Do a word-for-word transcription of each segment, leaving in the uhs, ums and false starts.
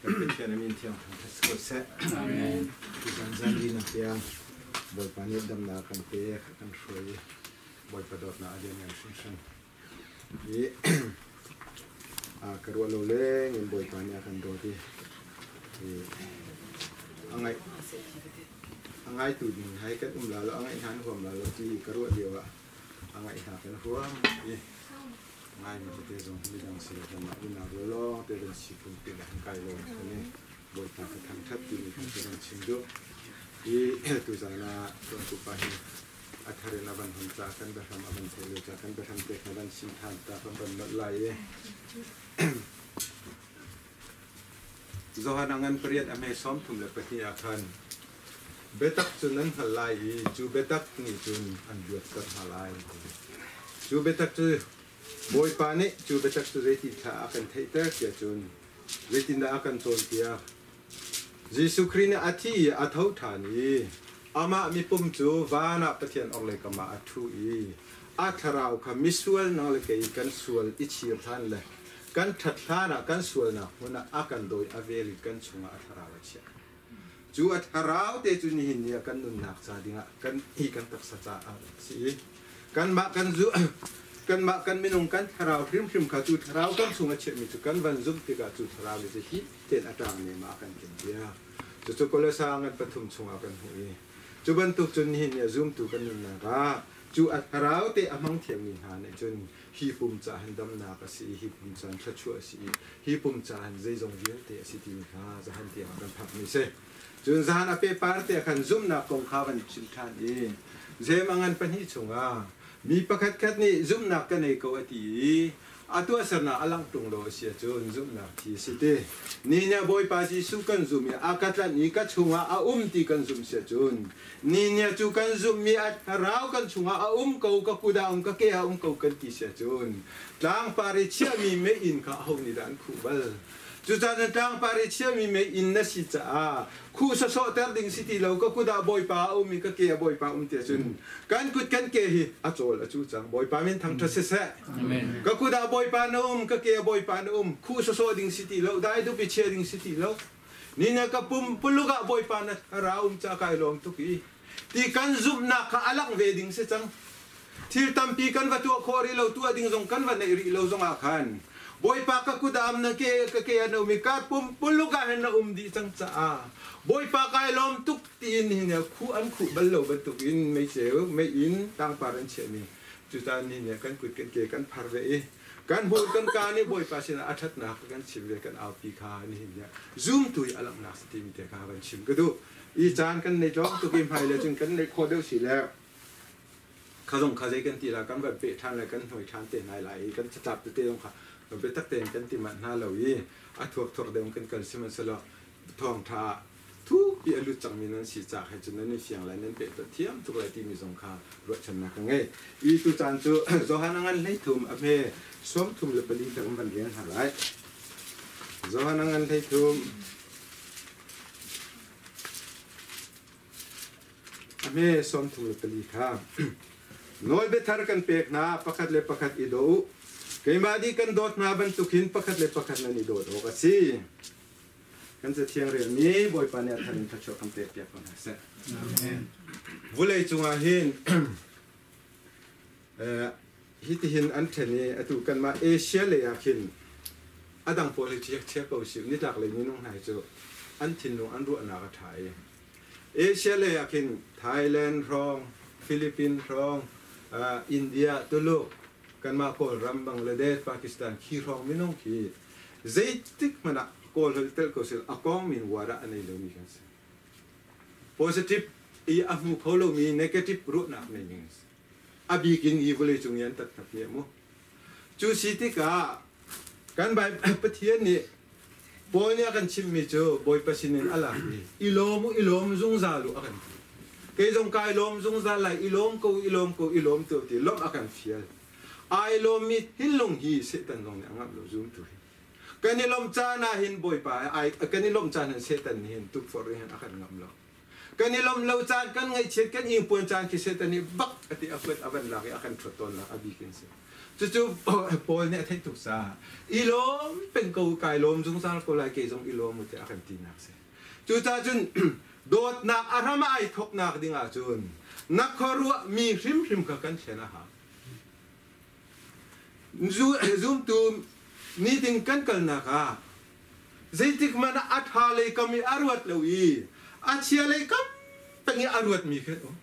กันเป็นแค่นั้นเองทางทัศน์ก็เสร็จที่สันสันดีนะเพียงบอยปานิดดำนากันเตะกันช่วยบอยประดดนาเดียนอย่างชุ่มชื้นนี่อากระวโลเล่เงินบอยปานิกันโดดีอังไงอังไงตุนให้กันอุ้มลาแล้วอังไงหันความลาแล้วที่กระวเดียวอะอังไงหากันหัวนี่ง่ายมันจะเป็นตรงนี้ดังเสียกันมาอุณหภูมิร้อนแต่เป็นสีฝุ่นเป็นทางไกลลงตรงนี้บอยปากันทางชัดที่มีการเป็นชิมดูที่ตุจานาตัวตุปาหิอัฐเรนบันหันจากกันไปทำอบันเทลจากกันไปทำเด็กในบันชิมทานตาบันบันบันไหลจอหันงันเปรียดอเมซอมทุ่มเล็บที่อาคารเบตักจุนนั้นหันไหลจูเบตักนี่จุนอันเดือดกันหันไหลจูเบตักจูบอยปานิจูเบตักจูเรติท่าอาการเทเตอร์เกียจุนเรตินดาอาการโจลเกียยิสุครีนอาทิอาทาวฐานีอามามีปุ่มจูวานาปะเทียนออกเลยกมาอัทุอีอาทาราวขามิสวลนอลเกยกันสวลอิชิรทันเลยกันทัดทานะกันสวลนะหัวหน้าอากันโดยอเวริกันชงอาทาราวเชียจูอาทาราวเตจุนิหินเนี่ยกันนุนนักซาดิงะกันอีกันตักสัจจะอาสิกันมากันจูกันมากันมินงกันทาราวพริมพริมขาจูทาราวกันชงอาเชมิตุกันวันซุมติกาจูทาราวเลยจะฮิตเต็นอาจารย์เนี่ยมากันกินเดียจุดจุกเลสางันปฐุมชงอากันหุยจุบันตุจุนหินเนี่ยซุมตุกันนุนนาราจูอัตราวเตอมังเทียมิหาเนี่ยจนฮีปุ่มจ่าหันดำนากสีฮีปุ่มจ่าชัดชัวสีฮีปุ่มจ่าหันใจจงเวียนเตสิติมิหาจะหันเตียกันพักมิเซจนจะหันอเปปาร์เตกันซุมนักกงข้าวันชิมทานเองเจมังันปัญหิชงอามีประคัดคัดนี่ซุมนักกันในกวตีอาตัวสนาอลังตรงโลเสียจนซุมนักที่สิเตนี่เนี่ยบอยปาจิสุกันซุมมีอากัดนี่กัดชงอาอุ้มตีกันซุมเสียจนนี่เนี่ยจูกันซุมมีอาเรากันชงอาอุ้มเกากักุดาอุ้มกักเกาอุ้มเกากันตีเสียจนต่างปาริเชียมีไม่อินข้าเอานิรันคูบัลจุดนั้นต่างปาริเชียมีไม่อินนัสิจ้าคู่สะสอเตอร์ดิงสิติเราก็กุดาบอยปาอุ้มมีกักเกาบอยปาอุ้มเตียจนกันกุดกันเกหิอาโจลอาจูจังบอยปามินทำทัศเสะก็กุดาบอยปานุ่มกักเกาบอยปานุ่มคู่สะสอดิงสิติเราได้ดูพิเชดิงสิติเรานี่เนี่ยกับปุ่มปุ่นลูกบอยปานะเราอุ้มจากไกลลมทุกีที่กันซุบนักอาลังเวดิงเสจังที่ตั้มปีกันว่าตัวคอริเราตัวดิ่งจงกันว่าในริเราจงอาคันบอยปากกุดามนักเกะกะเกะนมิกาปุ่มปุ่นลูกหันอุ้มดิจังจ้าบอยปากไกลมทุกตีนเนี่ยคู่อันคู่บัลโลบัตุกินไม่เสียวไม่อินตั้งปารันเชมีจุดนี้เนี่ยกันกุดกันเกะกันพาร์เวกันพูดกันการนี่บอยปาสินะอัฐนักกันชิมเลยกันเอาปีคานี่เนี่ยซูมตุยอลังนักสติมิเตคากันชิมก็ดูอีจานกันในจอมตุกิมไฮเลยจึงกันในโคเดลสีแล้วข้าส่งข้าใจกันทีละกันแบบเปะทานอะไรกันหอยทานเตะไหนไหลกันจับเตะลงค่ะมันเป็นตักเตะกันที่มันน่าเหล่ายี่อัฐวกถกเดิมกันกันสิมันสละทองท่าทุกปีอรุจังมีนั้นสีจากให้จนนั้นในเสียงอะไรนั้นเป็นเทียมทุกอะไรที่มีสงครามรวดชนะกันไงอีตุจานจูโซฮานังันให้ทุ่มอเมสวมทุ่มเลปลีกันวันเลี้ยงหาไรโซฮานังันให้ทุ่มอเมสวมทุ่มเลปลีครับน้อยเบทาร์กันเปกนาประคัดเลประคัดอิโดเกี่ยมาดีกันโดดมาบรรทุกินประคัดเลประคัดนันอิโดโอกาซีกันจะเที่ยงเรียนนี้บอยปานเนี่ยทันทัชโชคำเตะเปียกคนหาเสวุเลยจงอาหินฮิตหินอันเทนีอตุกันมาเอเชียเลยอาคินอดังโพลิจิกเชียกเอาสินิดหลักเลยนี่น้องนายจูอันทินน้องอันรู้อนากไทยเอเชียเลยอาคินไทยแลนด์รองฟิลิปปินส์รองอินเดียตุลุกันมาโครัมบังกลาเทศปากีสถานขี้รองไม่น้องขี้ใจติกมันอะโคลเตลโคเซลอากองมินวาระอันนี้เรามีกันสิ positive อีอาฟูเขาเรามี negative รู้นักในนี้อาบีกินอีเวลจงยันตัดตัดเนี่ยมั้งจูสิติกากันไปปะเทียนนี่บอยเนี่ยกันชิมมิจูบอยปัสินินอะไรอีโลมอีโลมจงซาลุอากันเกยจงกายลมจงซาไหลอีโลมกูอีโลมกูอีโลมตัวที่ลมอากันเฟียลไอโลมมีหินลงฮีเสตันลงเนี่ยงับเราซูมตัวกันนี่ลมจานาหินบอยป่าไอกันนี่ลมจานาเสตันหินทุกฟอร์เรนอากันงับเรากันนี่ลมเราจานกันไงเช็ดกันอิงปวนจานคิเสตันนี่บักอติอัฟเฟตอับันลากอากันทรตอนละอบีกินเสจู่ๆปอยเนี่ยเทคตุกซาอีโลมเป็นกูไก่ลมจงสร้างกูไลเกจงอีโลมมุตอากันตีนักเสจู่จ้าจุนโดดนักอารามาไอทกนักดิ่งอาจุนนักขรัวมีริมริมกันเชนะฮะจูจูมตูนี่ดิ่งกันกันนักอ่ะใจติกมันอัฐาเลยก็มีอารวดเลวีอาเชียเลยก็เป็นอารวดมีแค่โอ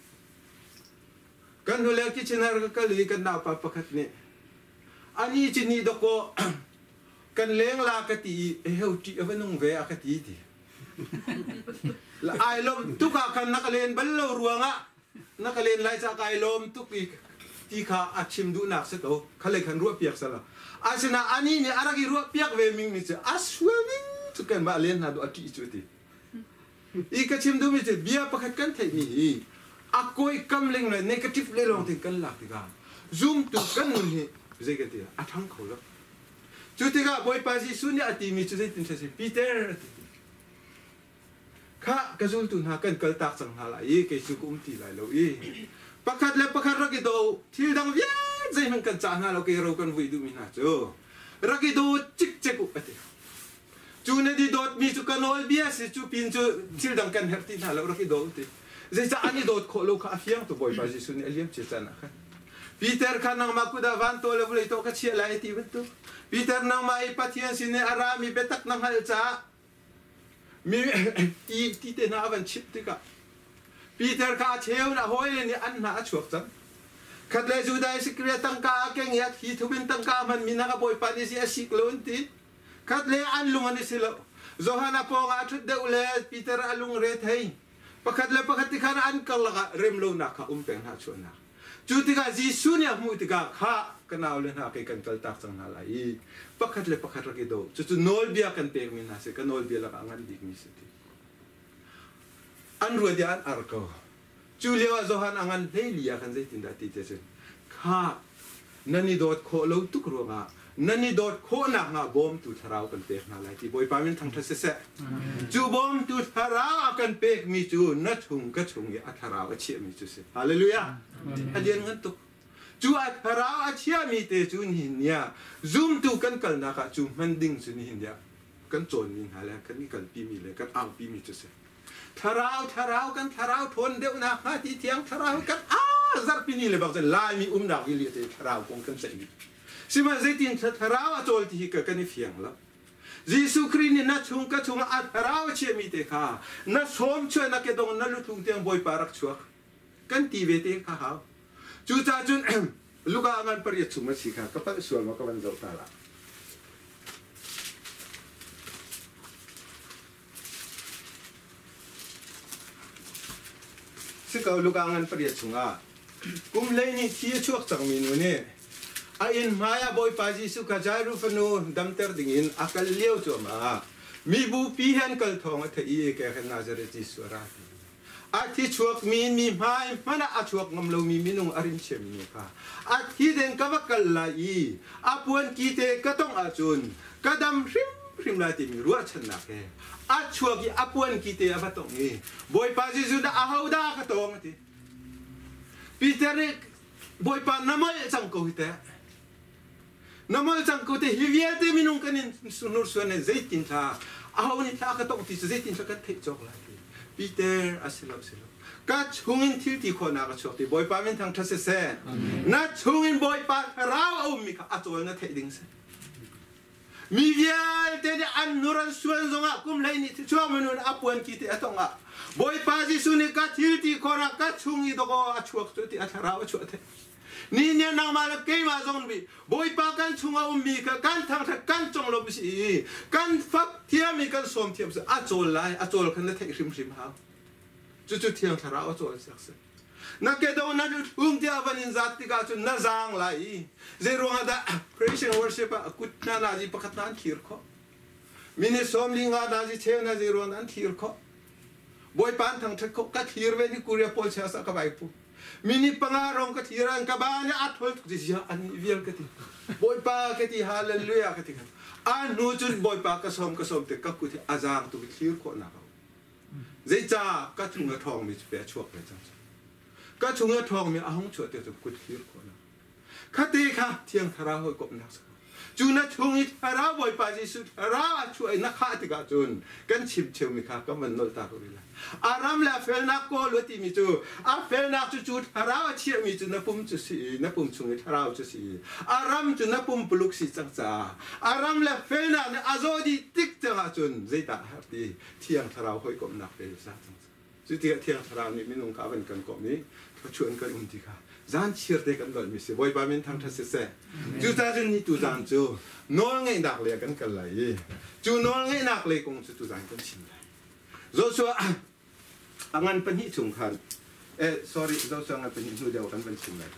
กันหัวเล็กที่ชนะก็เลยกันดาวปะปะคัดเนี่ยอันนี้จีนี่ดอกกันเลี้ยงลากตีเอวที่เอาไปนุ่งเวะกตีทีละไอลมทุกข์กันนักเรียนบรรลุรัวงะนักเรียนไล่จากไอลมทุกปีที่ข้าอัดชิมดูนักสักเอาเขาเลยกันรัวเปียกสละอาชนะอันนี้เนี่ยอะไรกี่รัวเปียกเวมิงมิเจอาสวมิงทุกกันมาเรียนหาดูอัดที่จุดที่อีกชิมดูมิเจเบียปะคัดกันเทนี่aku ikam leng le negative le long ting kan lak tiga zoom tu kan nun hi je ke tia athang kholo chu tiga boy pa ji sunya ati mi chu je tin se peter kha kazul tu na kan kal tak sang hala ye ke chu kum ti lai lo e pakhat le pakhat ra ki do thil dang via je man kan cha na lo ke ro kan vui du mi na chu ra ki do chik chek u ati chu ne di dot mi chu kan ol bia se chu pin chu thil dang kan her ti na lo ra ki do ti zai cha ani dot kho lo kha fiang to boy ba ji sun eliam che chana kha peter khan nang makuda van to le bule to ka chia lai ti tu peter nang mai pathian sin ne arami betak nang hal cha mi ti ti te na van chip ti ka peter ka cheu na hoi ni an na chuak chang khat le ju dai sikria tang ka keng ya hi thubin tang ka man mi na ka boy pa ni si asik lon ti khat le an lung ani silo zohana po nga thut de ule peter alung re thai pakhat le pakhat ti khana an kal la rem lo na kha um peng ha chuna chu ti ga ji su nya mu ti ga kha kana le na ke kan kal tak sang na lai pakhat le pakhat ra ke do chu chu nol bia kan pe mi na se kan nol bia la ka ngan dik mi se ti an ru dia an ar ko chu le wa zohan angan le lia kan zai tin da ti te se kha nani dot kho lo tu kro nga nani dot kho na nga bom tu tharau kan pe na lai ti boy pa min thang thase se chu bom tu tharau kan pe mi chu na chung ka chung ya tharau a che mi chu se hallelujah adian ngan tu chu a tharau a chia mi te chu ni nya zoom tu kan kal na ka chu man ding chu ni hin ya kan chon min hala kan ni kan pi mi le kan ang pi mi chu se tharau tharau kan tharau thon deu na ha ti thiang tharau kan a zar pi ni le bak lai mi um na gi le te tharau kong kan se si ma zai tin tharau a chol ti ka kan fiang la Jesu Christ ni na chung ka chung a tharau che mi te kha na som chwe na ke dong na lu thung tiang boy parak chuak kan ti ve te kha ha chu cha chun luka angan par ye chuma si kha ka pa sual ma ka ban do ta la si ka luka angan par ye chunga kum lai ni thi chuak chang mi nu ne ain maya boy pa Jesu ka jairu fanu damter dingin akal leo chu ma mi bu pi han kal thong a thei ke khan Nazareth Jesu ra a thi chuak min mi mai mana a chuak ngam lo mi minung arin chem ni ka a thi den ka wa kal la i a puan ki te ka tong a chun ka dam rim rim la ti mi ruwa chan na ke a chuak i a puan ki te a ba tong ni boy pa Jesu da a hau da ka tong ti Peter boy pa namal chang ko te namal chang ko te hivial te minung kanin sunur suan zaitin tha ahaw ni tha ka tok ti zaitin tha ka the chok la Peter asilo asilo ka chungin thil ti kho na ka chok ti boy pa min thang thase se na chungin boy pa raw au mi ka atol na the ding se mi vial te de an nuran suan zonga kum lai ni chwa menun apuan ki te atonga boy pa ji suni ka thil ti kho na ka chungi do ko a chuak tu ti atharaw chu the ni nya na ma la ke ma zong bi boy pa kan chunga um mi ka kan thang tha kan chong lo bi si kan fak thia mi kan som thiam se a chol lai a chol khan na the rim rim ha chu chu thiang thara a chol sak se na ke do na um tia van in zat ti ka chu na zang lai ze ro nga da praise and worship a kut na na ji pakat nan thir kho mini som linga da ji che na ze ro nan thir kho boy pan thang thak kho ka thir ve ni kuria pol cha sa ka bai pu mini pangarong ka thiran ka ba nya athol tu ji ya an vial ka ti boy pa ka ti hallelujah ka ti an nu chun boy pa ka som ka som te ka ku ti azang tu thir kho na ka zai cha ka thunga thong mi pe chuak le cha ka thunga thong mi ahong chu te tu ku thir kho na khát tê khá thiêng thà ra hồi cộm nạc chú nát chung ít thà ra bồi bà dì sụt thà ra chú ấy nát khá thì cả chun căn chìm chiều mi khá có mình nổi ta rồi là aram là phèn nát cô lúa tì mi chú à phèn nát chú chú thà ra chia mi chú nát bùm chú sĩ nát bùm chung ít thà ra chú sĩ aram chú nát bùm bục sĩ chẳng cha aram là phèn nát à rồi đi tích chẳng à chun dây ta hấp đi thiêng thà ra hồi cộm nạc về sao chú thiêng thiêng thà ra mi mi nung cá vẫn cần cộm miเขาชวนกันอุ้มดีค่ะจานเชื่อเด็กกันก่อนมิสิบอยบามินทางทัศเสจูจานนี่ตูจานจูนอนไงนักเลยกันกันเลยจูนอนไงนักเลยคงจะตูจานกันชิมเลยโจชัวอังอันเป็นหิ่งขันเอ๊ะ sorry โจชัวอังอันเป็นหิ่งเดียวกันเป็นชิมเลย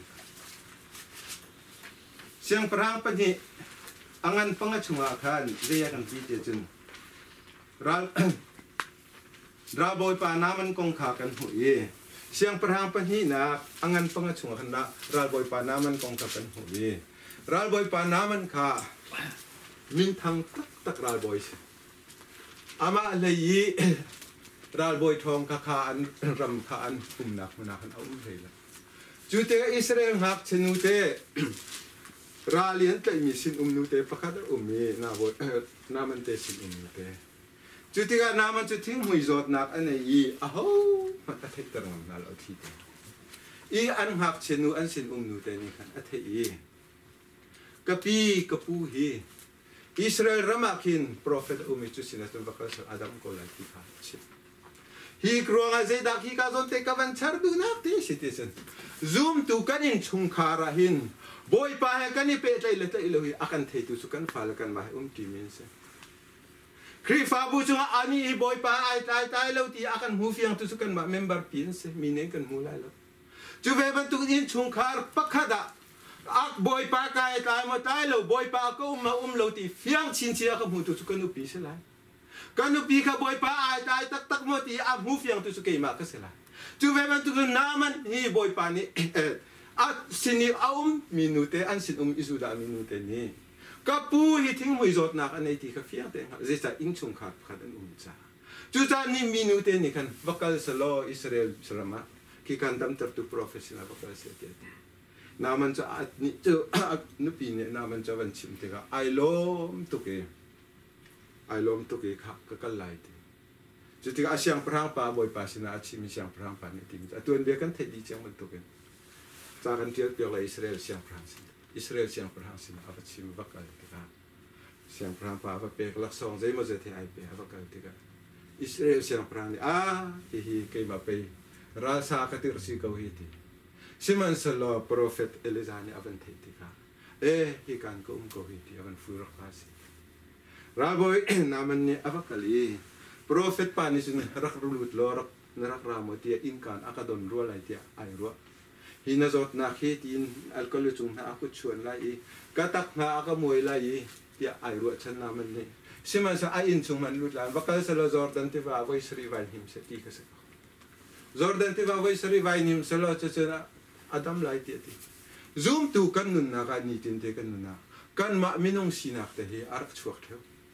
เสียงพลังเป็นหิ่งอังอันปังชุ่มขันเรียกันที่เจจุนเราเราบอยปาน้ำมันคงขากันหุ่ยเสียงประหางปัญหาอังอันปังชงขันละรัลบอยปาน้ำมันกองกับกันหัวรัลบอยปาน้ำมันขามินทางตักตักรัลบอยอามาเลยรัลบอยทองขาขาอันรำขาอันปุ่มหนักมันหนักอันเอาอุ้มเลยละจุดเตะอิสราเอลหักเชนุเตรัลเลียนเตมีสินอุ้มนูเตประคัดอุ้มมีนาบอยน้ำมันเตสินอุ้มนูเตจุดที่การน้ำมันจะทิ้งหุยจอดนักอันนี้อ้าวมันจะเทิดตรงนั้นเราทีเดียวอีอันหักเชนูอันเชนอุ้มนูเตนี่กันอันที่กะปีกะปูฮีอิสราเอลรามาคินโปรเฟตอุมิจุสินะตุนบักษาอาดัมโกลาที่ขาชิฮีกรวงอาเซดักฮีกาซอนเตกับันชาร์ดูนักที่สิเตสันซูมตุกันอินชุงคาราหินบอยปาเฮกันนี่เปใจเลตอิโลฮีอากันเทตุสุกันฟาลกันมาอุ้มกิมินเซครีฟาบูชงอันนี้บอยปาไอตายตายแล้วที่อากันหูเฟียงตุสุกันมาเมมเบอร์พินเซมีเนกันหูไล่แล้วจูเวบันตุกินชุงคาร์ปักขดาอักบอยปากายตายมาตายแล้วบอยปาก็อุ้มมาอุ้มเราที่เฟียงชินเชียกับหูตุสุกันนุปีเสลายกันนุปีกับบอยปาไอตายตักตักมาที่อักหูเฟียงตุสุกันมาก็เสลายจูเวบันตุกินน้ำมันนี่บอยปานี่เอออักสินีเอาอุ้มมินูเตอันสินอุ้มอิสุดามินูเตนี่ก็ปูฮิทิ้งมือจดนักอันนี้ที่เขาเฟียงเต็งเจสอินชงขาดขาดอันอุ้มจ้าจุดนี้มินูเตนี่กันวักลสโลอิสราเอลสลามาที่กันดำตัดตุโปรเฟชชั่นอลวักลเสียเดียดนามันจะนี่จะนุปีเนี่ยนามันจะวันชิมเตก็ไอลมตุกเอไอลมตุกเอขับก็กันไล่ทีจุดที่อาเซียนพรางป่าบอยป่าสินะอาชิมิเซียนพรางป่านี่ทีมันตัวเดียวกันเทดีจังมันตุกเอจากกันเทียบเกี่ยวกับอิสราเอลเซียนพรางสิอิสราเอลเซียนพรางสินะอาชิมิวักลติกาเซียนพรางป่าว่าเปกลักษณ์ใจมันจะเทไอเปย์วักลติกาอิสราเอลเซียนพรางนี่อ่าที่ฮีเคยมาไปราชาคติรสิกาวิธีสิมันสโลโปรเฟตเอลิซานี่อวันเทติกาเอ๊ะฮีกันก็อุ้มกวิธีอวันฟูรักภาษีราบอยนามันเนี่ยอวักลีโปรเฟตปานิสุนรักรุลุตลอรักนรักรามเตียอินการอากาดอนรัวไหลเตียไอรัวฮินาจดนาเคตินอัลกอลิจุงนาอากุชวนไลกะตักนาอากามวยไลเตียไอรัวฉันนามันเนี่ยสิมันสะไออินจุงมันลุตลานวักลสโลจอร์ดันติวาไวสรีวันหิมเสตีกษัตริย์จอร์ดันติวาไวสรีวันหิมสโลจะเจออาดัมไลเตียติซูมตูกันนุนนาการนิตินเตกันนุนนากันมามินงสีนักแต่เฮอารักชวกเทว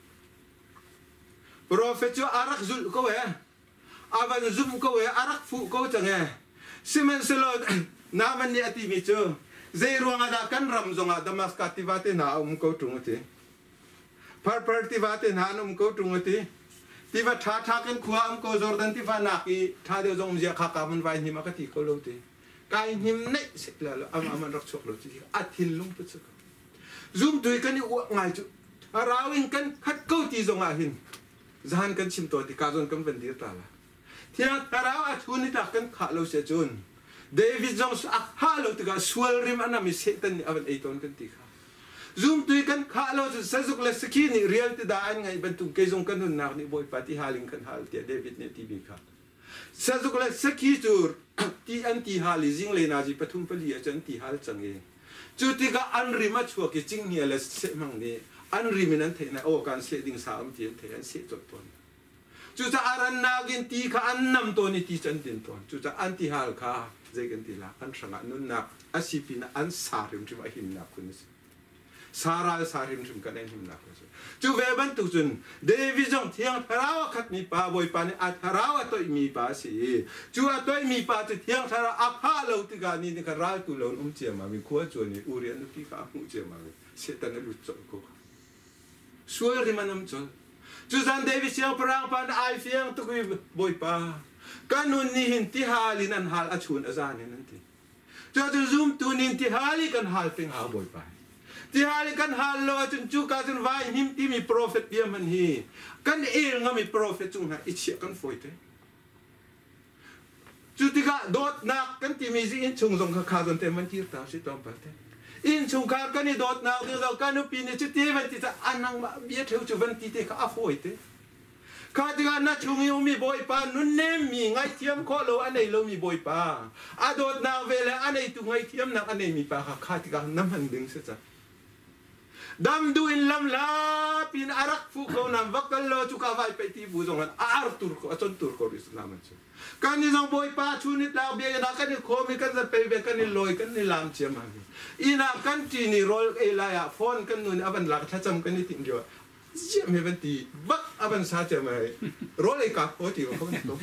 โปรเฟตจูอารักจุลก็เวอาวันซูมก็เวอารักฟูก็จังเงสิมันสโลนามันเนี่ยที่มิจูเจรวงอาดากันรำจงอาดามัสกัติวาเตนาอุ้มก็ตรงที่พาร์พาร์ติวาเตนาอุ้มก็ตรงที่ที่ว่าท้าท้ากันขวามก็จอร์ดันที่ว่านักอีท้าเดียวจงเสียขาขามันไว้หิมะกติก็ลงที่กายหิมเนี่ยเสร็จแล้วอามันมันรักชกลงที่อาทิตย์ลงไปสักซูมด้วยกันนี่ว่าไงจูราวินกันขัดกู้ที่จงอาหินจานกันชิมตัวที่การจนกันเป็นดีตาละที่นั่นเราอาทุนนี่ตักกันขาเราเสียจนเดวิดจงส์อักฮาโลติกาสวลริมอันนั้นมีเศษตันนี่อันไอตอนกันตีค่ะซูมด้วยกันขาเราจะเสซุกเลสกีนี่เรียลติดาอันไงบรรทุกเกจงกันหุ่นนักนี่บอยปฏิหาลิงกันฮาลเตียเดวิดเนี่ยทีบีค่ะเสซุกเลสกีจูร์ที่อันที่ฮาลิจิงเลนาจีปฐุมปลีอาจารย์ที่ฮาลจังเองจุดที่ก็อันริมาชัวกิจิงเนี่ยเลสเสมังนี่อันริมินันเทนะโอ้การเสดิ่งสามเทียนเทียนเสจดตนจุดจะอารันนากินตีข้าอันนำตัวนี่ที่จันตินตนจุดจะอันที่ฮาลข้าเจกันตีละอันสังกัดนุนนักอาชีพนะอันสาริมที่ว่าหิมนักคุณสิสาราสาริมชุมกันเองหิมนักจูเวบันตุจุนเดวิจงเทียงทาราวขัดมีป่าบอยปานี่อัทาราวตัวมีป่าสิจูอัตัวมีป่าจุเทียงทาราอัพาเลวติกานี่นี่ก็ราตุเลวอุ้มเจียมามีขวดจวนนี่อุเรียนนุกิกาอุ้มเจียมามีเสตันลุจจกูสวยริมันน้ำจนจูจันเดวิเชียงพรางปานไอเฟียงตุกุยบอยป่ากันนุนนี่หินที่ฮาลินันฮาลอชุนอาจารย์นั่นทีจูจูซุมตุนินที่ฮาลิกันฮาลเป็นหาบอยป่าที่ฮาลิกันฮาลโลจนจูกาจนวายหิมที่มีโปรเฟตเบียมันฮีกันเองก็มีโปรเฟตจุงหาอิเชียกันฝอยเตจูติกาโดดนักกันที่มีสิอินชุงสงข้าจนเต็มมันที่ตาสิตอมปะเตอินชุงข้ากันนี่โดดนักเดี๋ยวเรากันนุปีนี่จุดที่มันที่จะอันนังมาเบียดเท่าจุวันที่เตข้าฝอยเตข้าติกานัชุงยมีบอยปานุนเนมมีไงเทียมข้อโลอันไหนเรามีบอยปาอาโดดนักเวลาอันไหนตุงไงเทียมนักอันไหนมีปาข้าติกาน้ำมันดึงเสียจ้ะดำดูอินลำลาปินอารักฟูเขานำวักกันโลจุกาไวไปที่บูจงกันอาร์ตุรกอจนตุรกอริสลามันเชื่อกันนี่จงบอยปาชูนิดลาเบียนักกันนี่โคมิกันจะไปเบกันนี่ลอยกันนี่ลามเชื่อมันอีนักกันจีนี่โรลเอลายาฟอนกันนู่นอับันหลักถ้าจำกันนี่ทิ้งเดียวเชื่อไม่เป็นตีบักอับันซาเชื่อไหมโรลเอกาโคติวเขาเนี่ยตก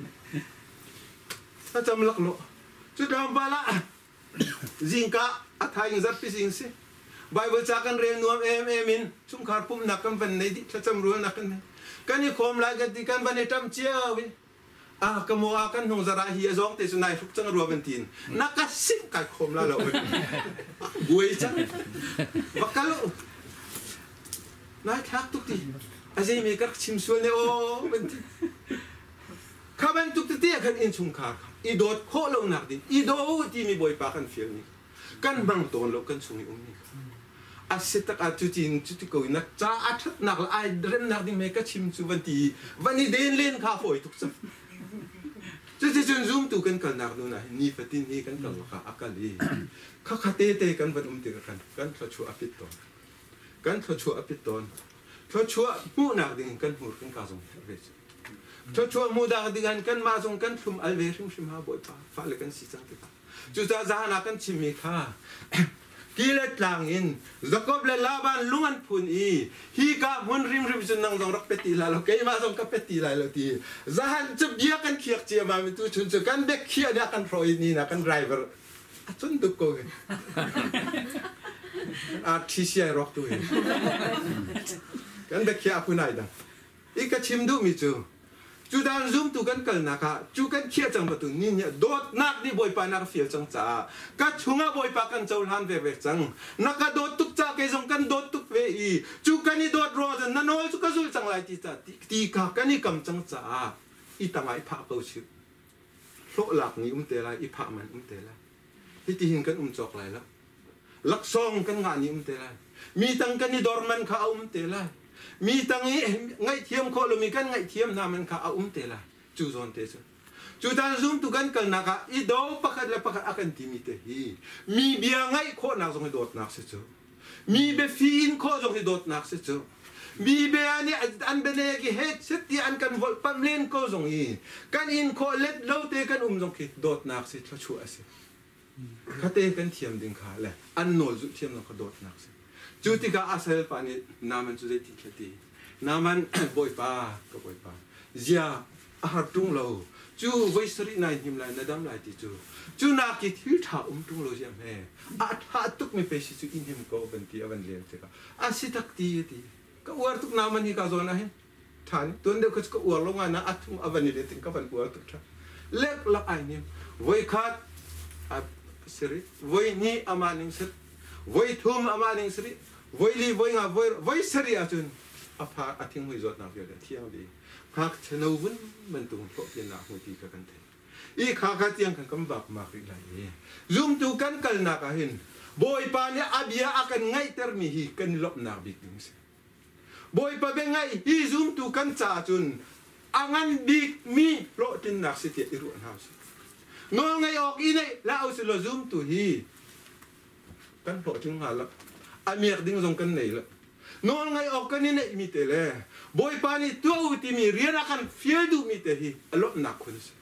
ถ้าจำหลักโลจุดลำบาละจิงกะอัฐายิงจับพิสิงสิไบเบิลจากกันเรียนนวมเอ็มเอมินชุมขารปุ่มนักกันวันนี้ดิถ้าจำรู้นักกันกันนี่คมลายกันที่กันวันนี้จำเชี่ยววิอ่ะกมัวกันหงสระเฮียจงแต่สุนัยทุกจังรัวเป็นทีนนักกันสิ่งกันคมละเราบุยจังบักกะลุนายทักทุกทีอาจจะมีกักชิมส่วนเนี่ยโอ้เป็นทีข้าเป็นทุกทีกันอินชุมขารอีโดดโคลงนักดิอีโดที่มีบอยปากันเฟียนี่กันบังตอนเรากันสุนิอุ้มนี่อาศัยตักอาจุจินจุดกูนักจ้าอาทัดนักไอเดินนักดิเมกชิมสุวันทีวันนี้เดินเล่นข้าฝอยทุกสัปจุดที่จุนซุ่มตุกันกันนักนู่นน่ะนี่ฟัตินนี่กันกันข้าอักลีข้าขัดเตะเตะกันวันอุ้มเตะกันกันทชัวอภิตอนกันทชัวอภิตอนทชัวมูนักดิกันหูกันกาซงเวชทชัวมูนักดิกันกันมาซงกันทุ่มอัลเวริมชิมฮาบอยป้าฟ้าเลยกันสิจังติดจุดจ้าหนักกันชิมิค่ะกิเลสลางอินจักรบเลลาบันลุงอันพุนอีฮีกามุนริมริมจุนนังจงรักเป็ดตีลาโลเกยมาจงกับเป็ดตีลาโลตีจะหันจะเบียกันเขียกเจียมามิตุชุนจะกันเด็กเขียเนี่ยกันรอยนี่นะกันไดรเวอร์จุนตุกโกยอาร์ทิเซียร็อกตัวเองกันเด็กเขียพุนไอดังอีกชิมดูมิจูจูดานซุมตุกันกันนะคะจูกันเขียจังประตูนี่เนี่ยโดดนักนี่บอยปานักฟิลจังจ้ากัดชุงอ่ะบอยปากันเจ้าหันเวเวจังนักโดดตุกจ้าเกยงกันโดดตุกเวอีจูกันนี่โดดรอจังนั่นโอ้ยจูกันซุลจังไรที่จ้าตีกากันนี่กำจังจ้าอีตั้งไอ้พระเปิดชื่อโลหลักนี่อุ้มเตลัยอีพระมันอุ้มเตลัยที่ที่หินกันอุ้มจอกไรแล้วลักซองกันงานนี่อุ้มเตลัยมีตั้งกันนี่ดอร์มันเขาอุ้มเตลัยมีตั้งนี้ไงเทียมโคลมีกันไงเทียมนามันข้าอุ้มเตล่าจูซอนเตสจูตานซุ่มตุกันกันนักอีโดปักและปักอากันทีมีเตฮีมีเบียไงโคนักจงให้โดดนักเสียมีเบฟีนโคจงให้โดดนักเสียมีเบียนี่อันเบเนกิเฮดเสตีอันกันวอลปั๊มเลนโคจงอีกันอินโคเล็ดเล่าเตกันอุ้มจงคิดโดดนักเสียชัวร์เสียข้าเตกันเทียมดึงขาแหละอันโนจุเทียมนักโดดนักเสียจุดที่ข้าอาศัยปานี่นามันจุดที่ที่ที่นามันบอยป้าก็บอยป้าเจ้าอาหารตุ้งเราจูไว้สรินายหิมลายนาดำลายที่จูจูนักที่ที่ท่าอุ้มตุ้งเราเจ้าแม่อาท่าตุกไม่เป็นสิจูอินหิมก็เป็นที่อวันเลี้ยงเจ้าอาศิตักที่ที่ก็อวดตุกนามันนี่ก็โซนะเห็นท่านตัวเดียวก็จะอวดลงมานะอาทุ่งอวันนี้เด็กก็เป็นอวดตุกท่าเล็กละไอ้เนี่ยไว้ขาดอาสิริไว้นี่อามานิงสิไว้ทุ่มอามานิงสิริไว้ลีไว้งาไว้ไว้สิริอาจุนอาภาอาทิงหุ่ยจดนักเดียวเที่ยวดีหากชนวุ่นมันตุงพบยันหนักหุ่ยตีกันเถอะอีข้าข้าเตียงกันกำบักมากอีกหลายซุ่มตุกันกันนักเห็นบอยปาเนี่ยอาบียอากันไงเตอร์มีฮีกันลบนักบิ๊กนิงส์บอยปาเป็นไงฮีซุ่มตุกันจ่าจุนอังันบิ๊กมีโปรตีนนักสิเตียอิรุนฮาวส์งอไงออกอีเนี่ยแล้วเอาสิลซุ่มตุฮีกันโปรตีนหาละอามียกดิ้งส่งกันไหนละนอนไงออกกันนี่เนี่ยมิเตเลยบอยปานี่ตัวอุติมีเรียนอาการเฟียดูมิเตฮีอลบนักคนสิ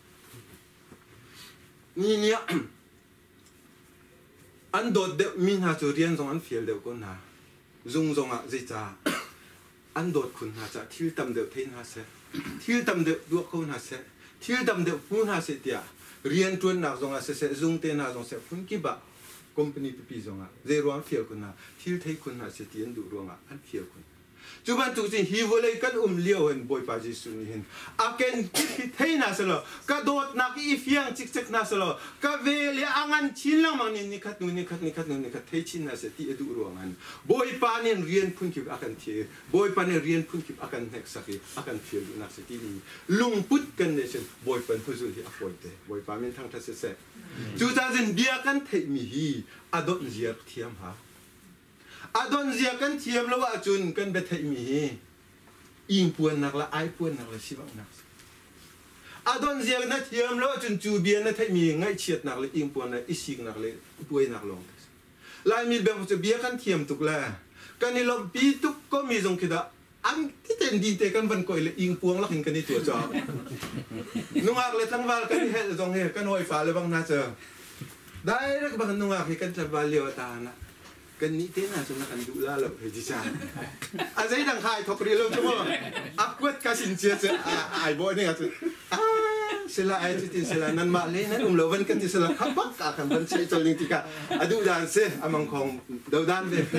นี่เนี่ยอันโดดเดมีนาจูเรียนส่งอันเฟียเดียวกันนะ zung zonga zicha an dot khun ha cha thil tam de thein ha se thil tam de du khun ha se thil tam de phun ha se tia rian tuan nak zonga se se zung te na zong se phun ki ba company pi zonga zero an fiel kun na thil thei kun ha se tien du ronga an fiel kun chuban tu jin hi vole kan um leo hen boy pa ji sun hin aken ki thei na selo ka dot na ki fiang chik chik na selo ka ve le angan chin lang mang ni ni khat nu ni khat ni khat nu ni khat thei chin na se ti edu rongan boy pa nen rian phun ki akan thi boy pa nen rian phun ki akan nek saki akan fiel na se ti ni lung put kan ne chen boy pan phuzul hi apoy te boy pa men thang tha se se chu ta jin bia kan thei mi hi adon ziak thiam ha adon zia kan thiam lo wa chun kan be thei mi ing puan nak la ai puan nak la sibang nak adon zia na thiam lo chun chu bian na thei mi ngai chiat nak la ing puan na isik nak le puai nak long lai mi be chu bia kan thiam tuk la kan ni lo pi tuk ko mi jong kida ang ti ten di te kan ban koi le ing puang la king kan ni tu cha nungak le tangwal kan he jong he kan hoi fa le bang na cha dai rak bang nungak he kan cha ba leo ta naกันนี้เต้นอาจจะนักดูแลเราเฮ้ยดิฉันอาจจะดังไห้ทอกเรียลชั่วโมงอัพเวทกาสินเชียร์ไอ้บอยนี่อาจจะอ่าเสละไอ้ที่ที่เสละนั่นมาเลยนั่นอุ้มเราวันกันที่เสละขับปักกากันวันใช้จลิงติกาอดูดันเซ่อามังคงดูดันเด้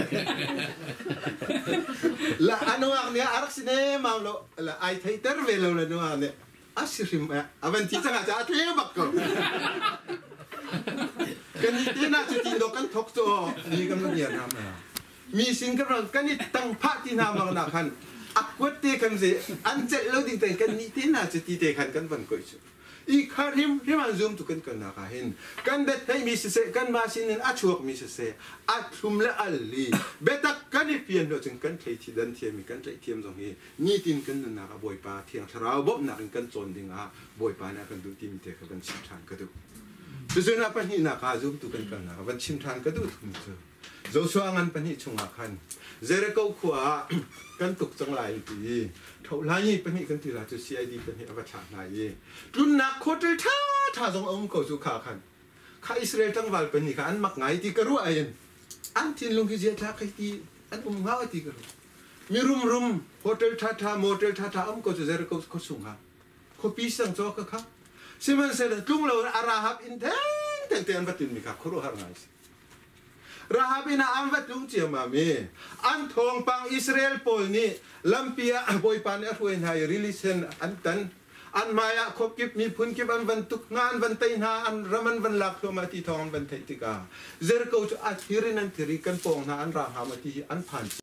ละอันนู้นเนี่ยอารักสิเน่มาเราละไอ้ไทเตอร์เวลเราเนี่ยเนี่ยอาศิริมะอาวันที่จังอาจจะอาเทียบักก็กันนี่ที่น่าจะติดดอกกันทกตัวนี่กันมันเยอะนะมั้ยมีสิ่งกำลังกันนี่ตั้งพระที่นามังนักขันอักวัดเตะกันสิอันเจเราดิ้งแต่กันนี่ที่น่าจะติดเตะขันกันวันก่อยสุอีกคาริมที่มันซูมตุกันกันนักเห็นกันเบ็ดให้มีเสกกันมาสินินอัชวกมีเสกอัดทุ่มและอัลลีเบ็ดกันนี่เปลี่ยนเราจึงกันใช้ที่ดันเทียมมีกันใช้เทียมตรงนี้นี่ตินกันนักบอยปาเทียงทราวบบนักกันจนดิ้งอ่ะบอยปานักกันดูที่มีเตะกันชิมทานกันดูส่วนนักปัญหาการจุ่มตุกันกันนะวันชิมทานก็ดูทุ่มเจอโจชัวงันปัญหาชงอาคันเจริญก็ขวากันตุกจังไรปีเท่าไรปัญหากันทีละจะเสียดีปัญหาอวตารไหนรุ่นนักโคตรท่าท่าทรงองค์ก็สุขาคันข้าอิสราเอลตั้งวันปัญหาอันมักไงที่กระรู้ไอ้ยันอันที่ลงที่เจ้าใครที่อันอุ้มเงาที่กระรู้มีรุมรุมโคตรท่าท่าโมเตลท่าท่าองค์ก็จะเจริญก็ก็สูงอ่ะเขาปีสังโจก็ครับซึ่งมันเสร็จจุ่มเราอาราฮับอินเทนแต่เตียนบัตุนมีครับครูฮาร์ไนส์ราฮับอินาอันบัตุงเจียมามีอันทองปังอิสราเอลโพลนี่ลัมพีอาบอยปานเอฟเวนไฮริลิเซนอันตันอันมายาคบกิบมีพุนกิบอันวันตุกงานวันเตยนาอันรามันวันลักตัวมาที่ทองวันเตยติกาเจอร์กูจะอัดฮิรินันทิริกันปองนาอันราฮามาที่อันผ่าน